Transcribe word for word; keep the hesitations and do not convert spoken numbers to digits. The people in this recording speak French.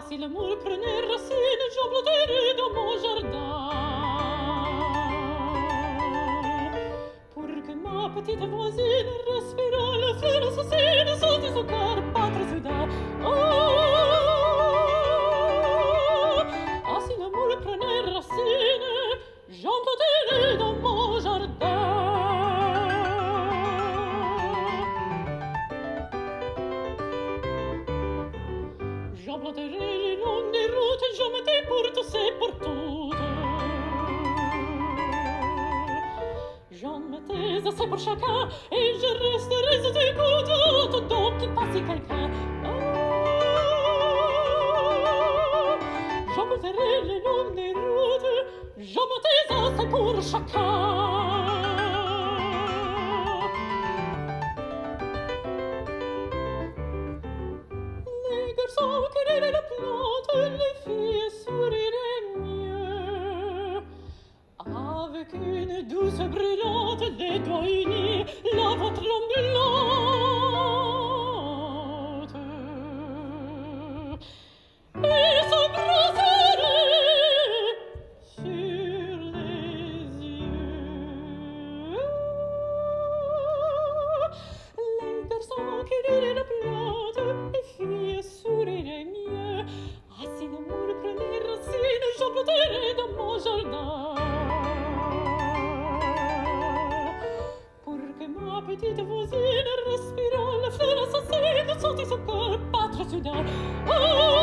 si l'amour prenait racine, j'emblantirais dans mon jardin. Pour que ma petite voisine, respirant le fleur assassine, sentit son cœur battre soudain. Oh, ah, si l'amour prenait racine, j'emblantirais dans mon jardin. J'emblanterai les longs des routes, je mettais pour tous et pour toutes. J'en mettais assez pour chacun, et je resterai aux écoutes, donc il passe quelqu'un. Oh, j'emblanterai les longs des routes, j'en mettais assez pour chacun. Garçons querelaient la plante, les filles souriraient mieux. Avec une douce brûlante, les doigts unis, la voix tremblante. Et s'embrasseraient sur les yeux. Les garçons querelaient la plante, les filles souriraient mieux. Ah, si l'amour prenait racine, j'emblanterais dans mon jardin. Pour que ma petite voisine, respirant la fleur assassine, sentit son cœur battre soudain. Oh,